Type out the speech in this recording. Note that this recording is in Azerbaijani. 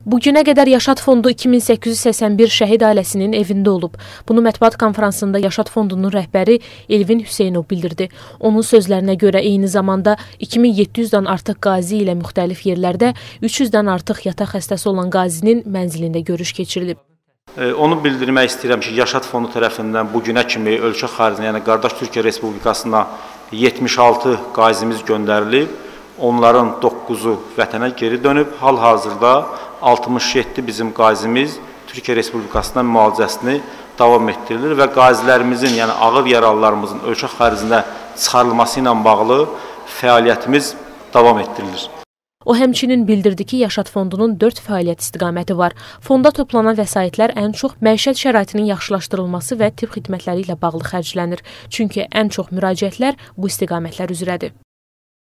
Bugünə qədər Yaşad Fondu 2881 şəhid ailəsinin evində olub. Bunu mətbuat konfransında Yaşad Fondunun rəhbəri Elvin Hüseynov bildirdi. Onun sözlərinə görə eyni zamanda 2700-dən artıq qazi ilə müxtəlif yerlərdə 300-dən artıq yataq xəstəsi olan qazinin mənzilində görüş keçirilib. Onu bildirmək istəyirəm ki, Yaşad Fondu tərəfindən bugünə kimi ölkə xaricində, yəni qardaş Türkiyə Respublikasına 76 qazimiz göndərilib. Onların 9-u vətənə geri dönüb. Hal-hazırda 67 bizim qazimiz Türkiyə Respublikasından müalicəsini davam etdirilir və qazilərimizin, yəni ağır yaralılarımızın ölkə xaricində çıxarılması ilə bağlı fəaliyyətimiz davam etdirilir. O həmçinin bildirdi ki, Yaşad Fondunun 4 fəaliyyət istiqaməti var. Fonda toplanan vəsaitlər ən çox məişət şəraitinin yaxşılaşdırılması və tibb xidmətləri ilə bağlı xərclənir. Çünki ən çox müraciətlər bu istiqamətlər üzrədir.